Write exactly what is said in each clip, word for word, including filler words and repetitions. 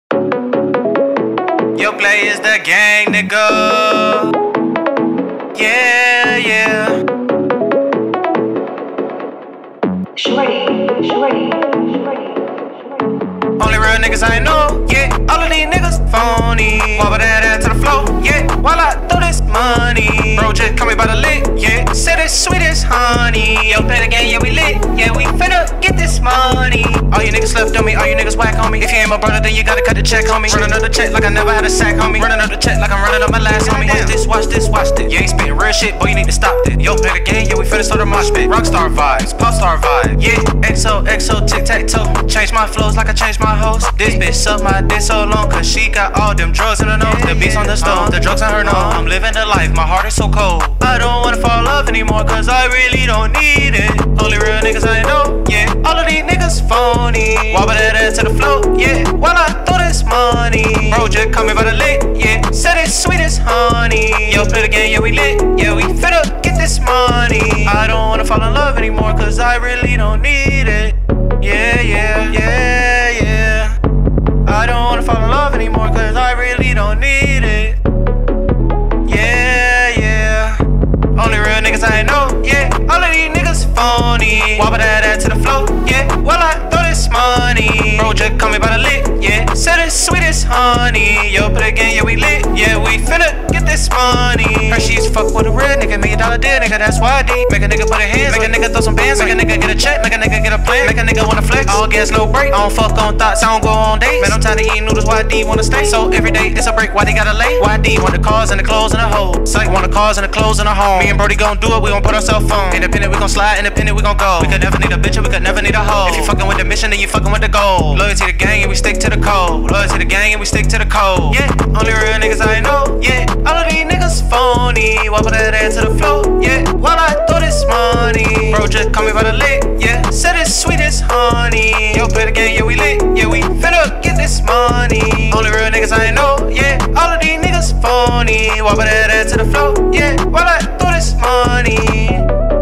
Yo, play is the gang, nigga. Yeah, yeah. Shorty, shorty, shorty. Only real niggas I know, yeah. All of these niggas phony. Wobble that ass to the floor, yeah. While I throw this money. Bro, just call me by the lick, yeah. Said it's sweet as honey. Yo, play the game, yeah, we lit. Yeah, we finna get this money. All you niggas left on me, all you niggas whack on me. If you ain't my brother, then you gotta cut the check on me. Run another check like I never had a sack on me. Run another check like I'm running up my last homie. Watch this, watch this, watch this. You ain't spitting real shit, boy, you need to stop this. Yo, play the game, yeah, we finna start a mosh pit. Rockstar vibes, popstar vibe, yeah. X O, X O, tic-tac-toe. Change my flows like I changed my host. This bitch suck my dick so long, cause she got all them drugs in her nose. The beats on the stove, the drugs on her nose. I'm living the life, my heart is so cold. I don't wanna fall in love anymore, cause I really don't need it. Only real niggas I know, yeah. All of these niggas phony. Wobble that ass to the floor, yeah. While I throw this money. Bro, just call me by the lick, yeah. Said it's sweet as honey. Yo, play the game, yeah, we lit. Yeah, we finna get this money. I don't wanna fall in love anymore, cause I really don't need it. Yeah, yeah, yeah, yeah. I don't wanna fall in love anymore, cause I really don't need it. Yeah, yeah. Only real niggas I know, yeah. All of these niggas phony. Wobble that ass to the floor, yeah. While I throw this money. Bro, just call me by the lick, yeah. Said it's sweet as honey. Yo, play again, yeah, we lit. Yeah, we finna get this money. Her she used to fuck with a real nigga, million dollar deal, nigga, that's why I did. Make a nigga put a hands, make a nigga throw some bands, make a nigga get a check, make a nigga get a plan, make a nigga wanna flex. All gas, no break. I don't fuck on thoughts, I don't go on dates. Man, I'm tired of eating noodles, why D wanna stay? So every day it's a break, why they gotta lay? Why D want the cars and the clothes and the hoes? Psych want the cars and the clothes and the home. Me and Brody gon' do it, we gon' put ourselves on. Independent, we gon' slide, independent, we gon' go. We could never need a bitch and we could never need a hoe. If you fucking with the mission, then you fucking with the goal. Loyalty to the gang and we stick to the code. Loyalty to the gang and we stick to the code. Yeah, only real niggas I know, yeah. All of these niggas phony. Wobble that ass to the floor, yeah. While I throw this money. Bro, just call me by the lick, yeah. Said it's sweet as honey. Yo, play the game, yeah, we lit. Yeah, we finna get this money. Only real niggas I know, yeah. All of these niggas phony. Wobble that ass to the floor, yeah. While I throw this money.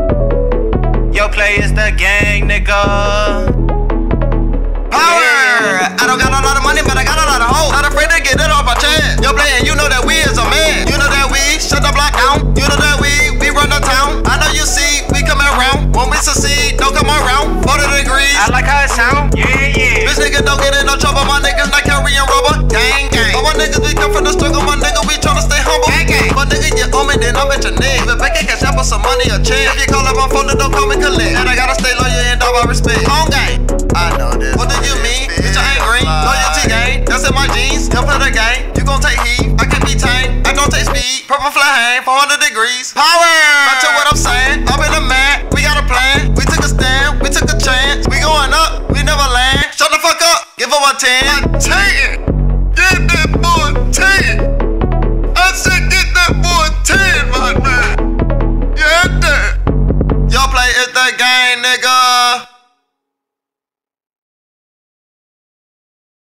Yo, play is the gang, nigga. Power! Yeah. I don't got a lot of money, but I got a lot of hoes. Not afraid to get it off my chest. Yo, play, and you know that we is a man. You know that we shut the block down. You know that we, we run the town. I know you see, we coming around. When we succeed, don't come around. forty degrees. I like how it sound. Yeah, yeah. Bitch nigga don't get in no trouble. My niggas not carrying rubber. Gang, gang. All my niggas, we come from the struggle. My nigga, we tryna stay humble. Gang, gang. But nigga, you owe me, then I'm at your name. If back in cash out for some money or change. If you call up my phone, then don't call me collect. And I gotta stay loyal and all my respect. On gang. I know this. What do you mean? Bitch, I ain't green. Loyalty gang. That's in my jeans. Help for the gang. You gon' take heat. I can be tamed. I don't take speed. Purple fly hang. four hundred degrees. Power! Back to what I'm saying. Up in the mat. We got a plan. We took a stand. We took a chance. We going up. We never land. Shut the fuck up. Give him a ten. ten. Get that boy ten. I said get that boy ten, my man. Yeah, that. Y'all play is the game.